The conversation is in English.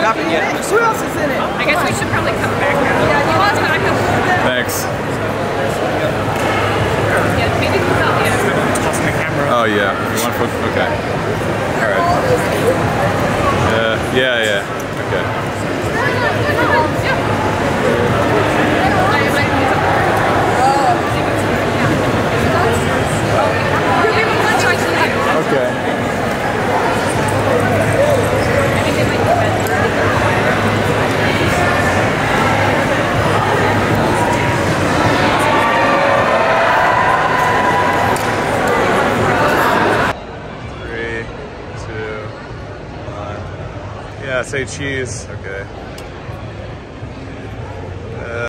Daffy in it? Who else is in it? I guess we should probably come back now. Thanks. Yeah, maybe we can Tossing the camera. Oh yeah. You want to? Okay. All right. Yeah. Okay. Okay. Three, two, one. Yeah, say cheese. Okay.